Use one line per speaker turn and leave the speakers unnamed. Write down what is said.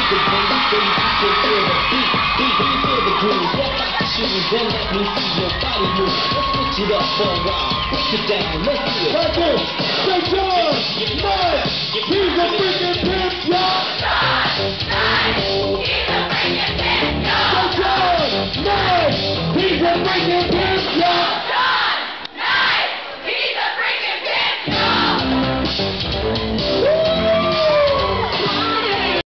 the bass so you can feel the beat, feel the groove. Walk out the shoes and let me see your body move. Let's switch it up for a while. Break it down, let's do it.
Like this. Say John, Mike, he's a freaking pimp, y'all.